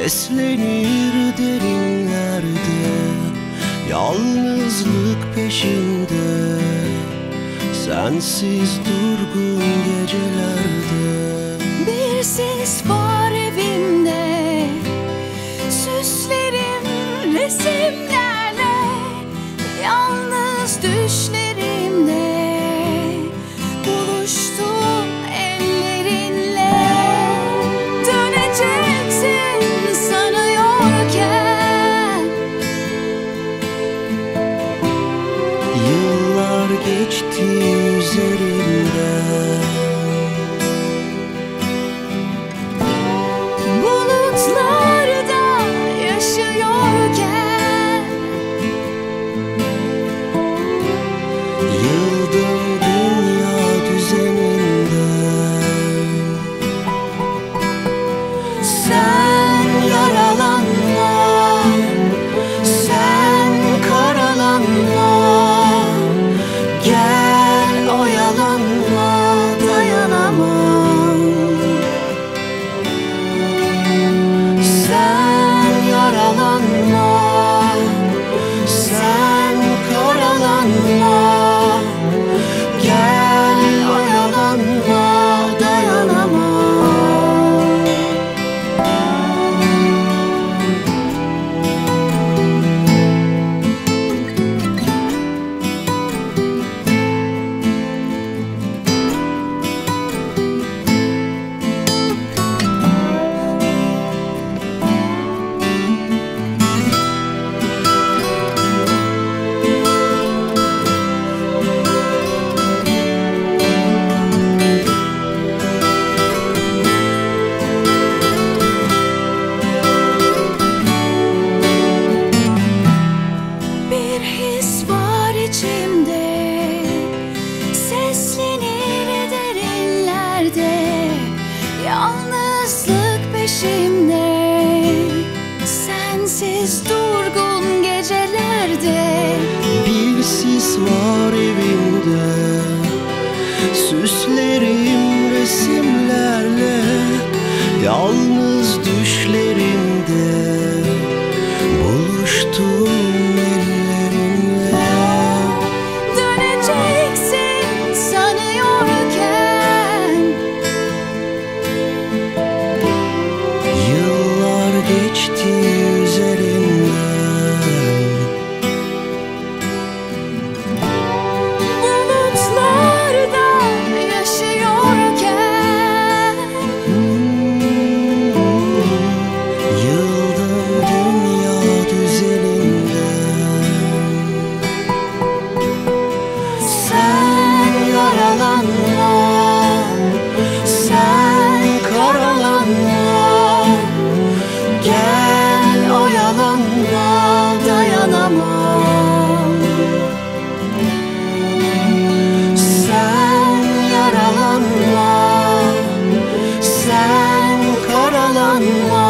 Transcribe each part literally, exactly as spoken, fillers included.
Seslenir derinlerde, yalnızlık peşinde, sensiz durgun gecelerde. Bir sis var evimde, süslerim resimlerle, yalnız düşlerimde buluştum ellerinle. Döneceksin sanıyorken, yıllar geçti üzerimden. Bulutlarda yaşıyorken, yıldım dünya düzeninden. Sen yaralanma, sen karalanma, gel oyalanma, dayanamam. Sen yaralanma, sen karalanma, gel oyalanma, dayanamam. bir his var içimde, seslenir derinlerde, yalnızlık peşimde, sensiz durgun gecelerde. Bir sis var evimde, süslerim resimlerle, yalnız düşlerimde buluştum ellerinle. Döneceksin sanıyorken, yıllar geçti üzerimden. bulutlarda yaşıyorken, Yıldım dünya düzeninden. Sen yaralanma, sen karalanma, gel oyalanma, dayanamam. Sen yaralanma, sen karalanma,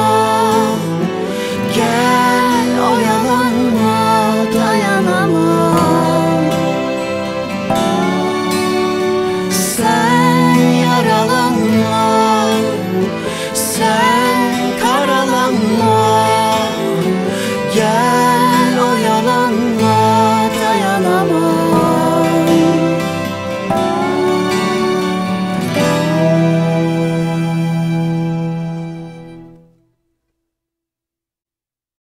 gel oyalanma, dayanamam. Sen yaralanma, sen karalanma,